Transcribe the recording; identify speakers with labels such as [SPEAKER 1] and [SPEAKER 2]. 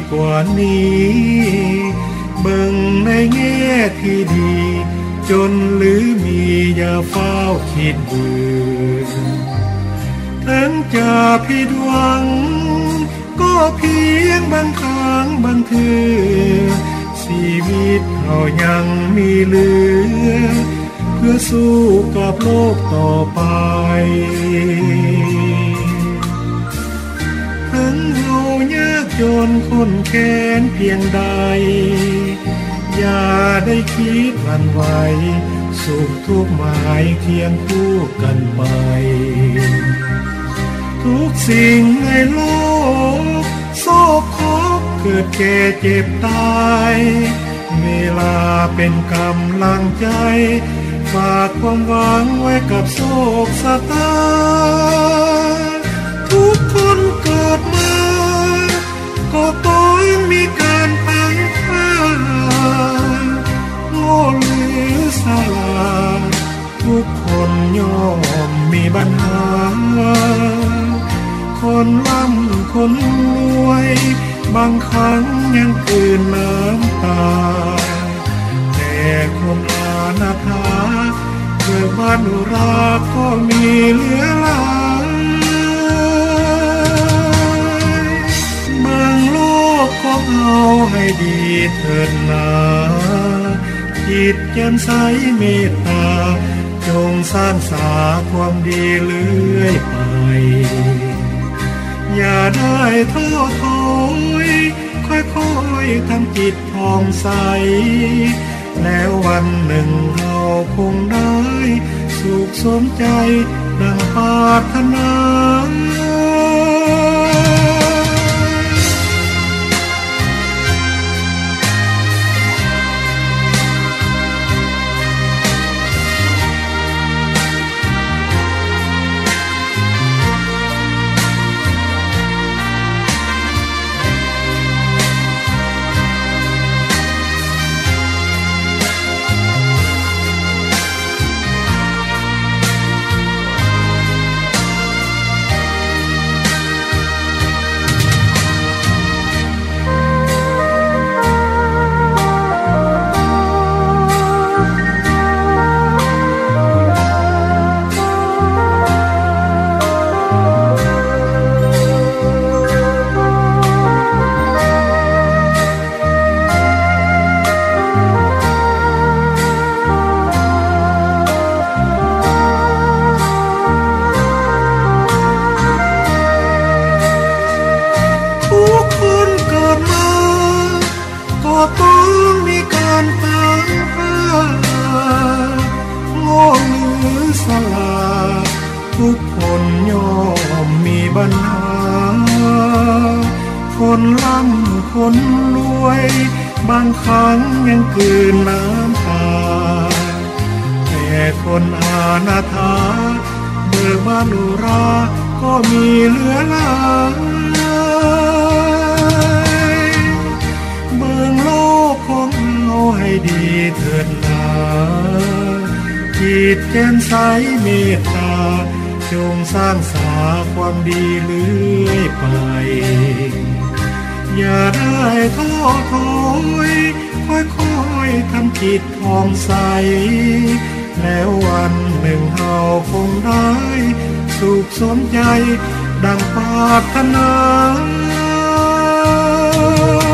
[SPEAKER 1] กว่านี้เบิ่งในแง่ที่ดีจนหรือมีอย่าเฝ้าคิดเบื่อถึงจะผิดหวังก็เพียงบางครั้งบางเทื่อชีวิตเรายังมีเหลือเพื่อสู้กับโลกต่อไปถึงเรายากจนคนแค้นเพียงใดอย่าได้คิดหวั่นไหวสุขทุกข์หมายเคียงคู่กันไปทุกสิ่งในโลกโศกโคกเกิดแก่เจ็บตายเวลาเป็นกำลังใจฝากความหวังไว้กับโศกชะตาทุกคนเกิดมาก็ต้องมีการพังพลาดโง่หรือฉลาดทุกคนย่อมมีปัญหาคนร่ำคนรวยบางครั้งยังกลืนน้ำตาแต่คนอานาถาเกิดบ้านราก็มีเหลือหลายเมืองโลกของเราให้ดีเถิดนาจิตแจ่มใสเมตตาจงสร้างสาความดีเรื่อยไปอย่าได้ท้อถอยค่อยๆทำจิตผ่องใสแล้ววันหนึ่งเราคงได้สุขสมใจดังปรารถนาต้องมีการพังพลาดโง่หรือฉลาดทุกคนย่อมมีปัญหาคนร่ำคนรวยบางครั้งยังกลืนน้ำตาแต่คนอานาถาเบิกบานอุราก็มีเหลือหลายเมืองโลกของเราให้ดีเถิดนาจิตแจ่มใสเมตตาจงสร้างสาความดีเรื่อยไปอย่าได้ท้อถอยค่อยๆทำจิตผ่องใสแล้ววันหนึ่งเราคงได้สุขสมใจดังปรารถนา